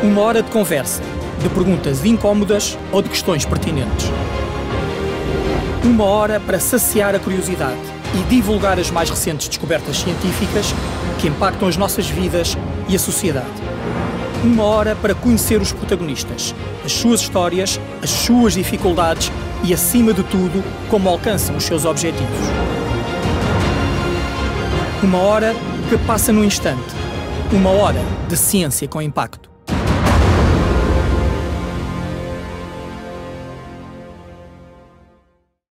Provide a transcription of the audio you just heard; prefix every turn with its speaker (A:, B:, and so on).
A: Uma hora de conversa, de perguntas incómodas ou de questões pertinentes. Uma hora para saciar a curiosidade e divulgar as mais recentes descobertas científicas que impactam as nossas vidas e a sociedade. Uma hora para conhecer os protagonistas, as suas histórias, as suas dificuldades e, acima de tudo, como alcançam os seus objetivos. Uma hora que passa no instante. Uma hora de ciência com impacto.